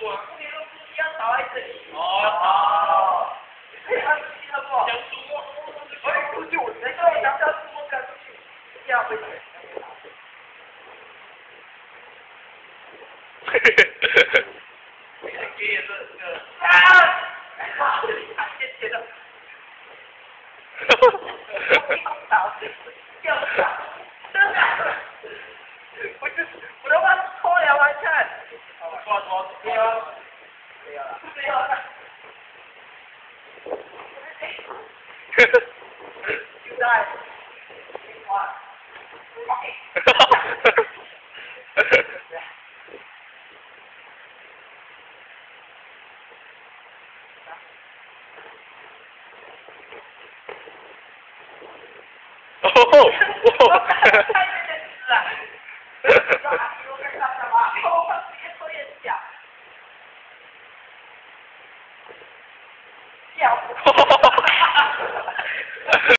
过。 你都不一样倒在这里。 哦。 可以按出去了不？ 想出没。 哎，出去我能够想要出没赶出去，这样会。 嘿嘿嘿。给也是这个。 啊！他先觉得。掉下，真的，我的话抽两完看， 抓， 没有了，没有了，就在，哇， 哦， 掉。